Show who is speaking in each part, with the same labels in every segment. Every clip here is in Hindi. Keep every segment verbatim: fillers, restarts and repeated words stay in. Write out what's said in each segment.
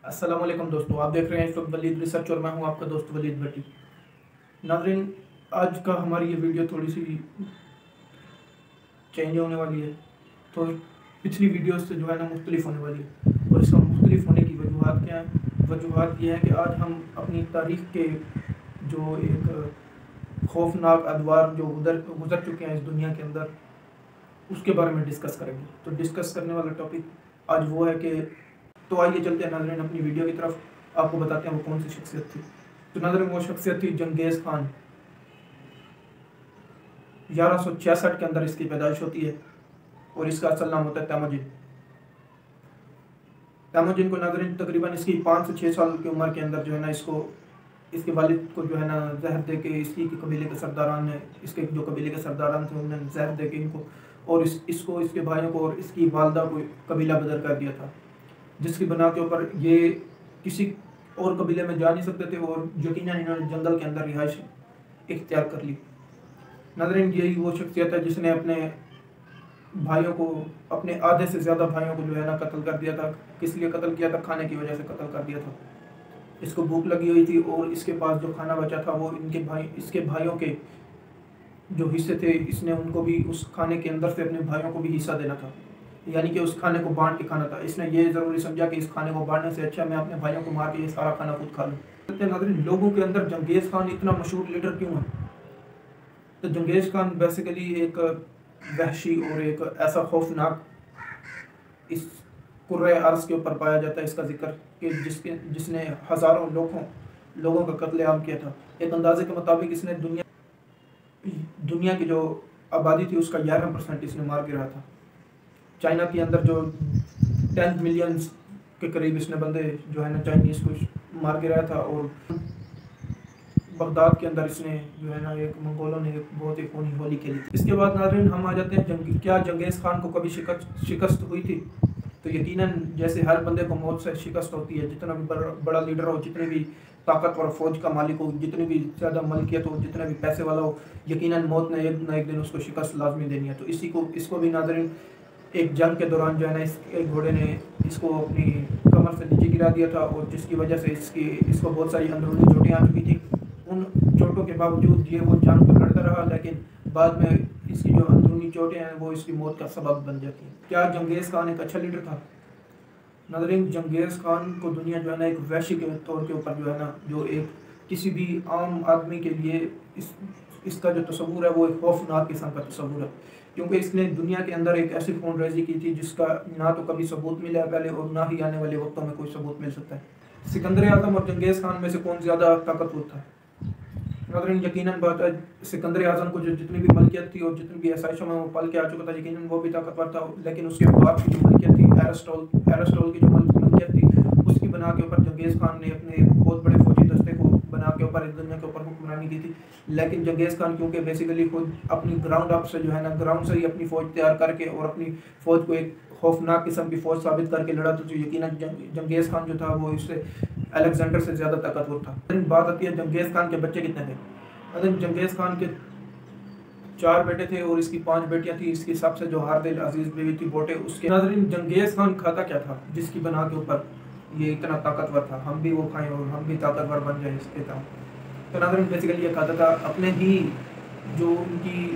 Speaker 1: अस्सलाम वालेकुम दोस्तों, आप देख रहे हैं इस वक्त वलीद रिसर्च और मैं हूं आपका दोस्त वलीद भट्टी। नाज़रीन, आज का हमारी ये वीडियो थोड़ी सी चेंज होने वाली है। तो पिछली वीडियो से जो है ना मुख्तलिफ होने वाली है। और इसका मुख्तलिफ होने की वजूहत क्या है? वजूहत ये है कि आज हम अपनी तारीख़ के जो एक खौफनाक अदवार जो गुजर गुजर चुके हैं इस दुनिया के अंदर, उसके बारे में डिस्कस करेंगे। तो डिस्कस करने वाला टॉपिक आज वो है कि तो आइए चलते हैं नाज़रीन अपनी वीडियो की तरफ, आपको बताते हैं वो कौन सी शख्सियत थी। तो नाज़रीन, वो शख्सियत थी जंगेज़ खान। ग्यारह सौ छियासठ के अंदर इसकी पैदाइश होती है और इसका असल नाम होता है तैमुजिन। तैमुजिन को नाज़रीन तकरीबन इसकी पाँच से छः साल की उम्र के अंदर जो है ना इसको इसके वालिद को जो है ना जहर दे के इसकी कबीले के सरदारान ने इसके जो कबीले के सरदारान थे उन्होंने जहर दे के इनको और इस इसको इसके भाइयों को और इसकी वालदा को कबीला बदर कर दिया था, जिसकी बना के ऊपर ये किसी और कबीले में जा नहीं सकते थे और यकीनन इन्होंने जंगल के अंदर रिहाइश इख्तियार कर ली। नाज़रीन, यही वो शख्सियत है जिसने अपने भाइयों को, अपने आधे से ज़्यादा भाइयों को जो है ना कत्ल कर दिया था। किस लिए कत्ल किया था? खाने की वजह से कत्ल कर दिया था। इसको भूख लगी हुई थी और इसके पास जो खाना बचा था वो इनके भाई इसके भाइयों के जो हिस्से थे, इसने उनको भी उस खाने के अंदर से अपने भाइयों को भी हिस्सा देना था, यानी कि उस खाने को बांट के खाना था। इसने ये ज़रूरी समझा कि इस खाने को बांटने से अच्छा मैं अपने भाइयों को मार के ये सारा खाना खुद खा लूँ। नाज़रीन, लोगों के अंदर जंगेज़ खान इतना मशहूर लीडर क्यों है? तो जंगेज़ खान बेसिकली एक वहशी और एक ऐसा खौफनाक इस कुर्रे अर्ज़ के ऊपर पाया जाता है इसका जिक्र कि जिसके जिसने हज़ारों लोगों लोगों का कत्लेआम किया था। एक अंदाजे के मुताबिक इसने दुनिया दुनिया की जो आबादी थी उसका ग्यारह परसेंट इसने मार गिराया था। चाइना के अंदर जो टेन मिलियन के करीब इसने बंदे जो है ना चाइनीज़ को मार गिराया था और बगदाद के अंदर इसने जो है ना एक मंगोलों ने एक बहुत ही खूनी होली खेली थी। इसके बाद नाज़रीन हम आ जाते हैं जंग क्या जंगेज़ खान को कभी शिकस्त शिकस्त हुई थी? तो यकीनन जैसे हर बंदे को मौत से शिकस्त होती है, जितना भी बड़ा लीडर हो, जितने भी ताकतवर फौज का मालिक हो, जितनी भी ज़्यादा मलकियत हो, जितने भी पैसे वाला हो, यकीनन मौत ने एक ना एक दिन उसको शिकस्त लाजमी देनी है। तो इसी को इसको भी नाज़रीन एक जंग के दौरान जो है ना इस एक घोड़े ने इसको अपनी कमर से नीचे गिरा दिया था और जिसकी वजह से इसकी इसको बहुत सारी अंदरूनी चोटें आ चुकी थी। उन चोटों के बावजूद ये वो जंग तो लड़ता रहा, लेकिन बाद में इसकी जो अंदरूनी चोटें हैं वो इसकी मौत का सबब बन जाती हैं। क्या जंगेज़ खान एक अच्छा लीडर था? नाज़रीन, जंगेज़ खान को दुनिया जो है ना एक वैश्य के तौर के ऊपर जो है ना जो एक किसी भी आम आदमी के लिए इस इसका जो तस्वुर है वो एक खौफनाक किस्म का तस्वुर है, क्योंकि इसने दुनिया के अंदर एक ऐसी खून रेजी की थी जिसका ना तो कभी सबूत मिला है पहले और ना ही आने वाले वक्तों में कोई सबूत मिल सकता है। सिकंदर आज़म और जंगेज़ खान में से कौन ज़्यादा ताकतवर था? नाज़रीन, यकीनन बात है सिकंदर आज़म को जो जितनी भी मलकियत थी और जितनी भी आसाइशों में वो पल के आ चुका था, यकीनन वो भी ताकतवर था, लेकिन उसके बाप की जो मलकियत थी, एरिस्टोल एरिस्टोल की जो मलकियत थी, उसकी बना के ऊपर जंगेज़ खान ने अपने बहुत बड़े फौजी दस्ते को बना के ऊपर इस दुनिया के ऊपर हुक्मरानी की थी। लेकिन जंगेज़ खान क्योंकि बेसिकली खुद अपनी ग्राउंड अप से जो है ना ग्राउंड से ही अपनी फ़ौज तैयार करके और अपनी फ़ौज को एक खौफनाक किस्म की फ़ौज साबित करके लड़ा, तो जो यकीनन जंगेज़ खान जो था वो इससे अलेक्जेंडर से ज़्यादा ताकतवर था। बात आती है जंगेज़ खान के बच्चे कितने थे? अगर जंगेज़ खान के चार बेटे थे और इसकी पांच बेटियां थी। इसकी सबसे जो हारदिल अजीज बीवी थी बोटे उसके। नाज़रीन, जंगेज़ खान खाता क्या था जिसकी बना के ऊपर ये इतना ताकतवर था? हम भी वो खाएं और हम भी ताकतवर बन जाए इसके था। तो नाज़रीन, बेसिकली ये खाता था अपने ही जो उनकी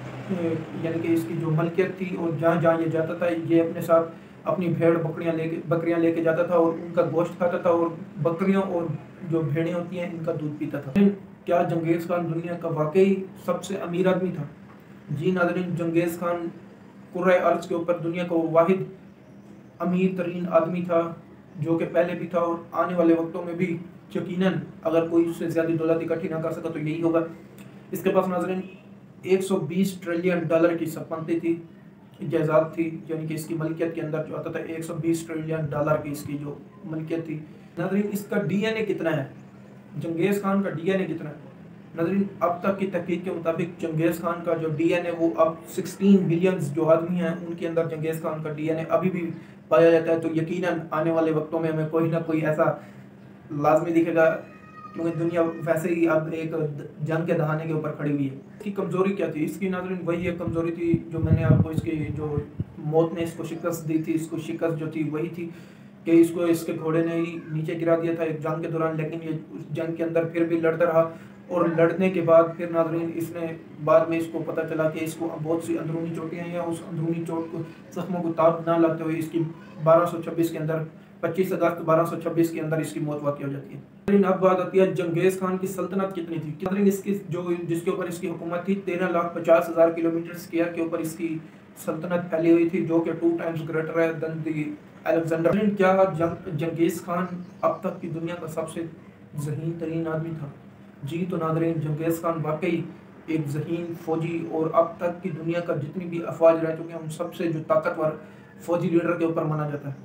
Speaker 1: यानी कि इसकी जो मलकियत थी और जहाँ जहाँ ये जाता था ये अपने साथ अपनी भेड़ बकरियाँ लेके बकरियाँ लेके जाता था और उनका गोश्त खाता था और बकरियों और जो भेड़ें होती हैं इनका दूध पीता था। क्या जंगेज़ खान दुनिया का वाकई सबसे अमीर आदमी था? जी नाज़रीन, जंगेज़ खान कुर्रे अर्ज़ के ऊपर दुनिया का वाहिद अमीर तरीन आदमी था जो कि पहले भी था और आने वाले वक्तों में भी यकीनन अगर कोई उससे ज़्यादा दौलत इकट्ठी ना कर सका तो यही होगा। इसके पास नाज़रीन एक सौ बीस ट्रिलियन डॉलर की संपत्ति थी, जायदाद थी, यानी कि इसकी मलकियत के अंदर जो आता था एक सौ बीस ट्रिलियन डॉलर की इसकी जो मलकियत थी। नाज़रीन, इसका डी एन ए कितना है? जंगेज़ खान का डी एन ए कितना है? नाज़रीन, अब तक की तहकीक के मुताबिक जंगेज़ खान का जो डी एन ए वो अब सोलह बिलियन जो आदमी हैं उनके अंदर जंगेज़ खान का डी एन ए अभी भी पाया जाता है। तो यकीनन आने वाले वक्तों में हमें कोई ना कोई ऐसा लाजमी दिखेगा, क्योंकि दुनिया वैसे ही अब एक जंग के दहाने के ऊपर खड़ी हुई है। इसकी कमज़ोरी क्या थी? इसकी नाज़रीन वही एक कमज़ोरी थी जो मैंने आपको इसकी जो मौत ने इसको शिकस्त दी थी, इसको शिकस्त जो थी वही थी कि इसको इसके घोड़े ने ही नीचे गिरा दिया था एक जंग के दौरान, लेकिन ये उस जंग के अंदर फिर भी लड़ता रहा। और लड़ने के बाद फिर नाज़रीन इसने बाद में इसको पता चला कि इसको बहुत सी अंदरूनी चोटें हैं, या उस अंदरूनी चोट को जख्मों को ताब ना लगते हुए इसकी बारह सौ छब्बीस के अंदर पच्चीस अगस्त बारह सौ छब्बीस के अंदर इसकी मौत वाक़ हो जाती है। लेकिन अब बात आती है जंगेज़ खान की सल्तनत कितनी थी। नाज़रीन इसकी जो जिसके ऊपर इसकी हुकूमत थी तेरह लाख पचास हज़ार किलोमीटर स्क्वायर के ऊपर इसकी सल्तनत फैली हुई थी, जो कि टू टाइम्स ग्रेटर है देन दी अलेक्जेंडर। क्या जंग जंगेज़ खान अब तक की दुनिया का सबसे ज़हीन तरीन आदमी था? जी तो नाज़रीन जंगेज़ खान वाकई एक ज़हीन फ़ौजी और अब तक की दुनिया का जितनी भी अफवाज रह चुके हैं उन सबसे जो ताकतवर फ़ौजी लीडर के ऊपर माना जाता है।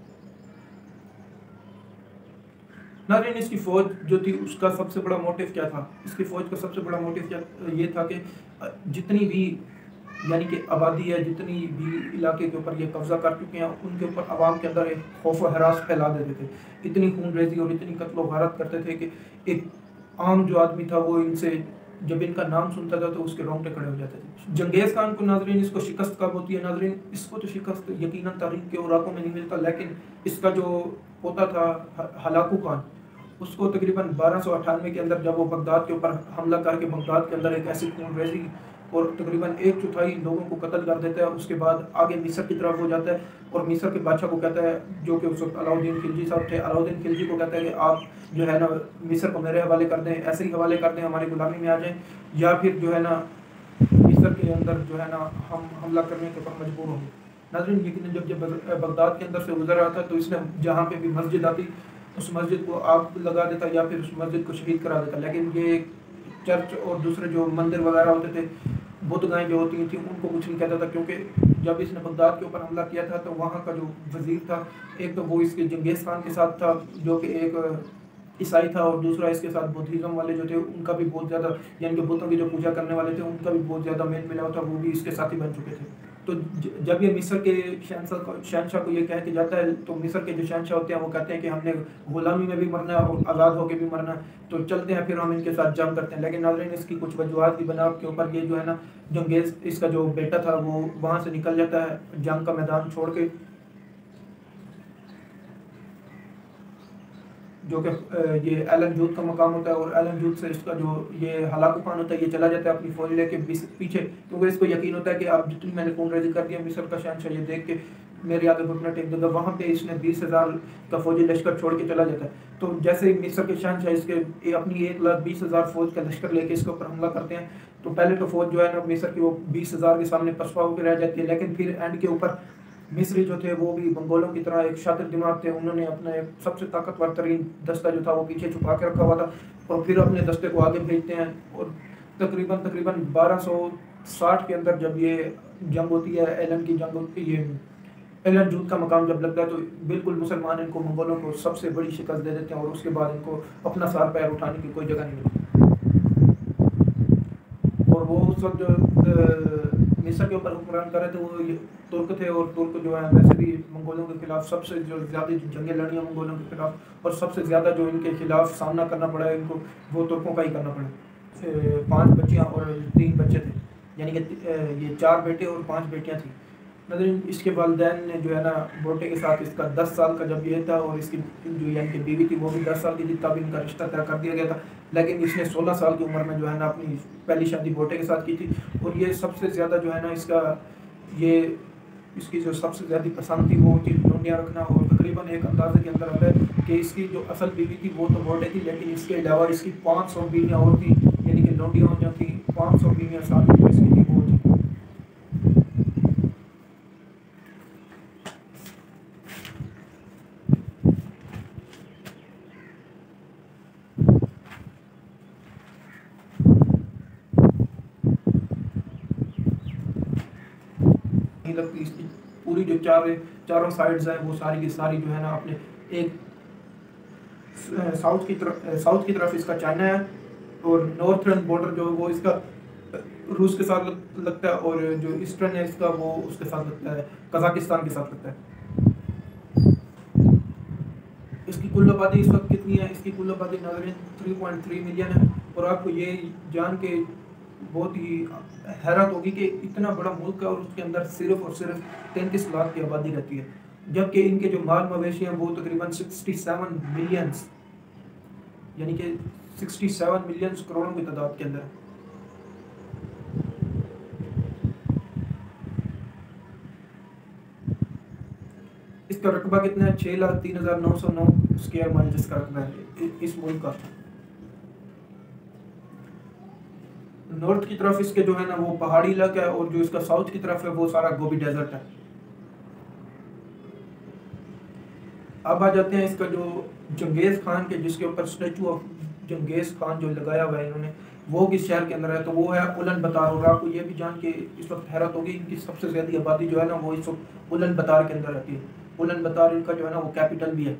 Speaker 1: नाज़रीन इसकी फ़ौज जो थी उसका सबसे बड़ा मोटिव क्या था? इसकी फ़ौज का सबसे बड़ा मोटिव क्या ये था कि जितनी भी यानी कि आबादी है, जितनी भी इलाके के ऊपर ये कब्ज़ा कर चुके हैं उनके ऊपर आवाम के अंदर एक खौफ व हरास फैला देते थे। इतनी खून रेजी और इतनी कत्ल वारत करते थे कि एक आम जो आदमी था वो इनसे जब इनका नाम सुनता था तो उसके रोंगटे खड़े हो जाते थे। जंगेज़ खान को नाज़रीन इसको शिकस्त कब होती है? नाज़रीन इसको तो शिकस्त यकीनन तारीख के औराकों में नहीं मिलता, लेकिन इसका जो पोता था हलाकू खान उसको तकरीबन बारह सौ अट्ठानवे के अंदर जब वो बगदाद के ऊपर हमला करके बगदाद के अंदर एक ऐसी खून रेजी और तकरीबन एक चौथाई लोगों को कत्ल कर देता है, उसके बाद आगे मिस्र की तरफ हो जाता है और मिस्र के बादशाह को कहता है, जो कि उस वक्त अलाउद्दीन खिलजी साहब थे, अलाउद्दीन खिलजी को कहता है कि आप जो है ना मिस्र को मेरे हवाले कर दें, ऐसे ही हवाले कर दें, हमारी गुलामी में आ जाएं, या फिर जो है ना मिस्र के अंदर जो है ना हम हमला करने के ऊपर मजबूर होंगे। नाज़रीन यकीनन जब जब बगदाद के अंदर से गुजर रहा था तो इसने जहाँ पे भी मस्जिद आती उस मस्जिद को आग लगा देता या फिर उस मस्जिद को शहीद करा देता। लेकिन ये चर्च और दूसरे जो मंदिर वगैरह होते थे, बुतगाहें जो होती थी, उनको कुछ नहीं कहता था, क्योंकि जब इसने बगदाद के ऊपर हमला किया था तो वहाँ का जो वज़ीर था, एक तो वो इसके जंगेज़ खान के साथ था जो कि एक ईसाई था, और दूसरा इसके साथ बुद्धिज़्म वाले जो थे उनका भी बहुत ज़्यादा यानी कि बुतों की जो पूजा करने वाले थे उनका भी बहुत ज़्यादा मेल मिलाव था, वो भी इसके साथी बन चुके थे। तो जब ये मिस्र के शहंशाह को शहंशाह को ये कह के जाता है तो मिस्र के जो शहंशाह होते हैं वो कहते हैं कि हमने गुलामी में भी मरना है और आज़ाद होकर भी मरना है, तो चलते हैं फिर हम इनके साथ जंग करते हैं। लेकिन नाज़रीन इसकी कुछ वजूहत की बना के ऊपर ये जो है ना जंगेज़ इसका जो बेटा था वो वहाँ से निकल जाता है जंग का मैदान छोड़ के, जो कि ये एलन जूद का मकाम होता है, और एलन जूद से इसका जो ये हलाकू खान होता है ये चला जाता है अपनी फौज लेके पीछे, क्योंकि इसको यकीन होता है कि अब जितनी मैंने खून रेजी कर दिया मिस्र का शहंशाह ये देख के मेरे आगे घुटना टेक देगा। वहाँ पे इसने बीस हज़ार का फौजी लश्कर छोड़ के चला जाता है। तो जैसे ही मिस्र के शहंशाह इसके अपनी एक लाख बीस हज़ार फौज का लश्कर लेके इसके ऊपर हमला करते हैं, तो पहले तो फौज जो है ना मिस्र की वो बीस हज़ार के सामने पसपा होकर रह जाती है, लेकिन फिर एंड के ऊपर मिस्री जो थे वो भी मंगोलों की तरह एक शातिर दिमाग थे, उन्होंने अपना एक सबसे ताकतवर तरीन दस्ता जो था वो पीछे छुपा के रखा हुआ था और फिर अपने दस्ते को आगे भेजते हैं, और तकरीबन तकरीबन बारह सौ साठ के अंदर जब ये जंग होती है, एलन की जंग होती है, ये एलन जूद का मकाम जब लगता है तो बिल्कुल मुसलमान इनको मंगोलों को सबसे बड़ी शिकस्त दे देते हैं, और उसके बाद इनको अपना सार पैर उठाने की कोई जगह नहीं मिलती। और वो उस वक्त मिस्र के ऊपर हुक्मरान कर रहे थे वो तुर्क थे, और तुर्क जो है वैसे भी मंगोलों के खिलाफ सबसे जो ज़्यादा जंगें लड़ी हैं मंगोलों के खिलाफ, और सबसे ज़्यादा जो इनके खिलाफ सामना करना पड़ा है इनको वो तुर्कों का ही करना पड़ा। पांच बच्चियां और तीन बच्चे थे, यानी कि ये चार बेटे और पांच बेटियां थी। नज़रीन इसके वालिदैन ने जो है ना बेटे के साथ इसका दस साल का जब ये था और इसकी जो यानी कि बीवी थी वो भी दस साल की थी तब इनका रिश्ता तय कर दिया गया था, लेकिन इसने सोलह साल की उम्र में जो है ना अपनी पहली शादी बेटे के साथ की थी। और ये सबसे ज़्यादा जो है ना इसका ये इसकी जो सबसे ज़्यादा पसंद थी वो थी लौंडियाँ रखना, और तकरीबन एक अंदाजे के अंदर आता है कि इसकी जो असल बीवी थी वो तो बेटे थी, लेकिन इसके अलावा इसकी पाँच सौ बीवियाँ और थी, यानी कि लौंडियाँ जो थी पाँच सौ बीवियाँ साथ जो इसकी थी वो थी। लगती इसकी पूरी जो चार चारों साइड्स हैं वो सारी की सारी जो है ना अपने एक साउथ की तरफ साउथ की तरफ इसका चाइना है, और नॉर्थर्न बॉर्डर जो वो इसका रूस के साथ लगता है, और जो ईस्टर्न है इसका वो उसके साथ लगता है कजाकिस्तान के साथ लगता है। इसकी कुल आबादी इस वक्त कितनी है? इसकी कुल आबादी नाज़रीन थ्री पॉइंट थ्री मिलियन है, और आपको ये जान के बहुत ही हैरत होगी कि इतना बड़ा मुल्क है और उसके अंदर सिर्फ और सिर्फ तैंतीस लाख की आबादी रहती है। जबकि इनके जो माल मवेशी हैं वो तकरीबन सिक्सटी सेवन मिलियंस यानी कि सिक्सटी सेवन मिलियंस करोड़ों की तादाद के अंदर है। इसका रकबा कितना है? छः लाख तीन हज़ार नौ सौ नौ स्क्वायर माइल जिसका रकबा है इस मुल्क का। नॉर्थ की तरफ इसके जो है ना वो पहाड़ी इलाका है, और जो इसका साउथ की तरफ है वो सारा गोबी डेजर्ट है। अब आ जाते हैं इसका जो जंगेज़ खान के जिसके ऊपर स्टैचू ऑफ जंगेज़ खान जो लगाया हुआ है इन्होंने, वो किस शहर के अंदर है? तो वो है उलन बतार। और आपको ये भी जान के इस वक्त हैरत होगी, इनकी सबसे ज़्यादा आबादी जो है ना वो इस वक्त उलन बतार के अंदर रहती है। उलन बतार इनका जो है ना वो कैपिटल भी है।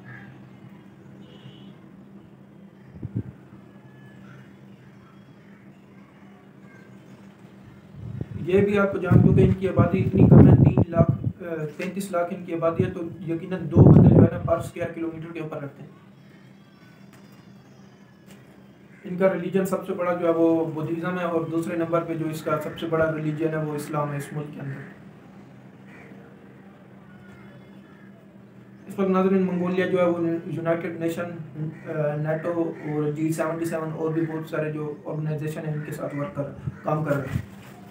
Speaker 1: ये भी आपको जान दो कि इनकी आबादी इतनी कम है, तीन लाख तैंतीस लाख इनकी आबादी है, तो यकीनन दो बंदे जो है ना पर स्क्वायर किलोमीटर के ऊपर रखते हैं। इनका रिलीजन सबसे बड़ा जो है वो बुद्धिज़्म है, और दूसरे नंबर पे जो इसका सबसे बड़ा रिलीजन है वो इस्लाम है इस मुल्क के अंदर। इस वक्त नाज़रीन मंगोलिया जो है वो यूनाइटेड नेशन, नेटो और जी सेवेंटी सेवन और भी बहुत सारे जो ऑर्गेनाइजेशन है इनके साथ वर्क कर काम कर रहे हैं।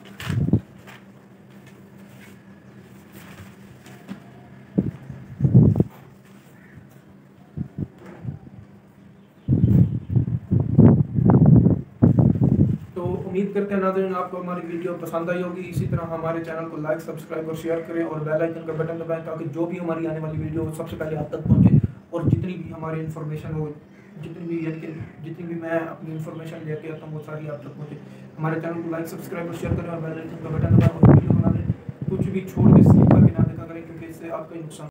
Speaker 1: उम्मीद करते हैं नाज़रीन आपको हमारी वीडियो पसंद आई होगी। इसी तरह हमारे चैनल को लाइक, सब्सक्राइब और शेयर करें, और बेल आइकन का बटन दबाएं ताकि जो भी हमारी आने वाली वीडियो हो सबसे पहले आप तक पहुंचे, और जितनी भी हमारी इन्फॉर्मेशन हो, जितनी भी यानी कि जितनी भी मैं अपनी इन्फॉर्मेशन लेके आता हूँ वो सारी आप तक पहुँचे। हमारे चैनल को लाइक, सब्सक्राइब और शेयर करें, और बेल आइकन का बटन दबाएं, और वीडियो बनाने कुछ भी छोड़ के स्किप करके ना देखा करें, क्योंकि इससे आपका नुकसान